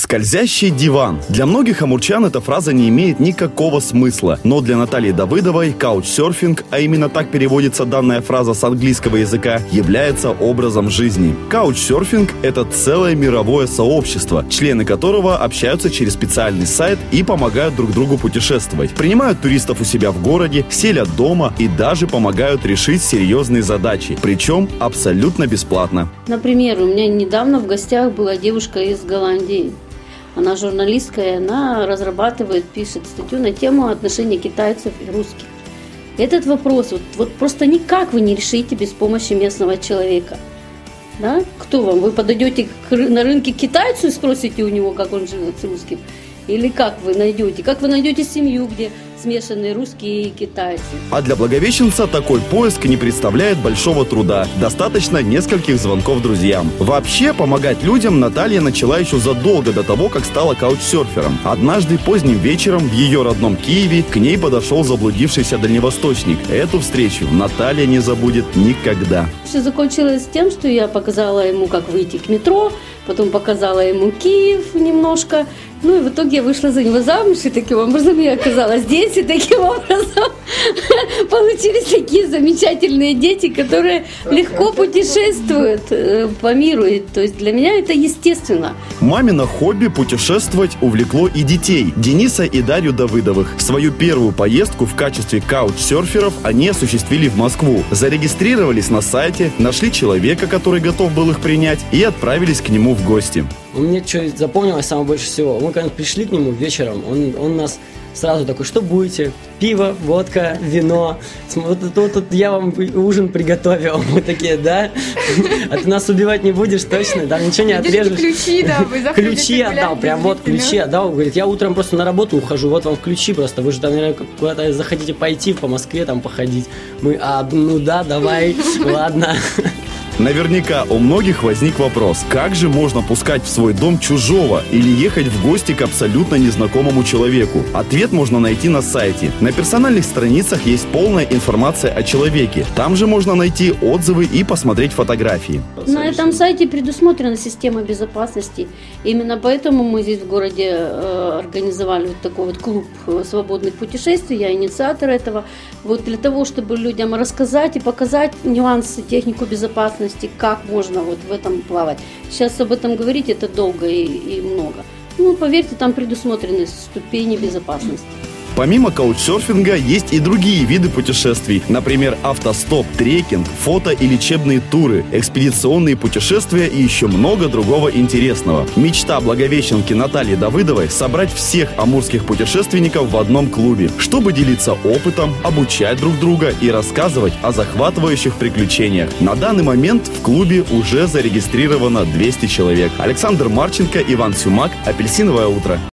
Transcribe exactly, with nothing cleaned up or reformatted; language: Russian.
Скользящий диван. Для многих амурчан эта фраза не имеет никакого смысла. Но для Натальи Давыдовой каучсерфинг, а именно так переводится данная фраза с английского языка, является образом жизни. Каучсерфинг – это целое мировое сообщество, члены которого общаются через специальный сайт и помогают друг другу путешествовать. Принимают туристов у себя в городе, селят дома и даже помогают решить серьезные задачи. Причем абсолютно бесплатно. Например, у меня недавно в гостях была девушка из Голландии. Она журналистка, и она разрабатывает, пишет статью на тему отношения китайцев и русских. Этот вопрос вот, вот просто никак вы не решите без помощи местного человека. Да? Кто вам? Вы подойдете к, на рынке к китайцу и спросите у него, как он живет с русским? Или как вы найдете? Как вы найдете семью, где смешанные русские и китайцы? А для благовещенца такой поиск не представляет большого труда. Достаточно нескольких звонков друзьям. Вообще, помогать людям Наталья начала еще задолго до того, как стала каучсерфером. Однажды поздним вечером в ее родном Киеве к ней подошел заблудившийся дальневосточник. Эту встречу Наталья не забудет никогда. Все закончилось тем, что я показала ему, как выйти к метро, потом показала ему Киев немножко. Ну и в итоге я вышла за него замуж, и таким образом я оказалась здесь, и таким образом получились такие замечательные дети, которые легко путешествуют по миру. И, то есть для меня это естественно. Мамино хобби путешествовать увлекло и детей, Дениса и Дарью Давыдовых. Свою первую поездку в качестве каучсерферов они осуществили в Москву. Зарегистрировались на сайте, нашли человека, который готов был их принять, и отправились к нему в гости. Мне что запомнилось самое больше всего, мы когда пришли к нему вечером, он, он нас сразу такой: что будете? Пиво, водка, вино. Вот, вот, вот я вам ужин приготовил. Мы такие: да? А ты нас убивать не будешь точно? Там ничего не отрежешь. Ключи, да, вы заходите. Ключи отдал, прям вот ключи отдал. Говорит: я утром просто на работу ухожу, вот вам ключи просто. Вы же там, наверное, куда-то захотите пойти по Москве, там походить. Мы: а, ну да, давай, ладно. Наверняка у многих возник вопрос, как же можно пускать в свой дом чужого или ехать в гости к абсолютно незнакомому человеку? Ответ можно найти на сайте. На персональных страницах есть полная информация о человеке. Там же можно найти отзывы и посмотреть фотографии. На этом сайте предусмотрена система безопасности. Именно поэтому мы здесь в городе э, организовали вот такой вот клуб свободных путешествий. Я инициатор этого. Вот для того, чтобы людям рассказать и показать нюансы, технику безопасности, как можно вот в этом плавать. Сейчас об этом говорить это долго и, и много. Ну, поверьте, там предусмотрены ступени безопасности. Помимо каучсерфинга есть и другие виды путешествий. Например, автостоп, трекинг, фото- и лечебные туры, экспедиционные путешествия и еще много другого интересного. Мечта благовещенки Натальи Давыдовой – собрать всех амурских путешественников в одном клубе, чтобы делиться опытом, обучать друг друга и рассказывать о захватывающих приключениях. На данный момент в клубе уже зарегистрировано двести человек. Александр Марченко, Иван Сюмак, «Апельсиновое утро».